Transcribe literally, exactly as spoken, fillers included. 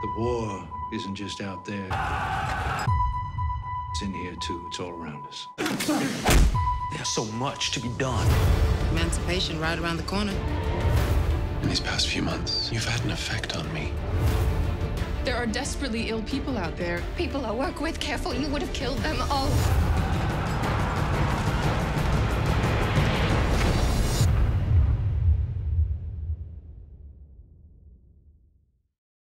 The war isn't just out there. It's in here, too. It's all around us. There's so much to be done. Emancipation right around the corner. In these past few months, you've had an effect on me. There are desperately ill people out there. People I work with, careful, you would have killed them all.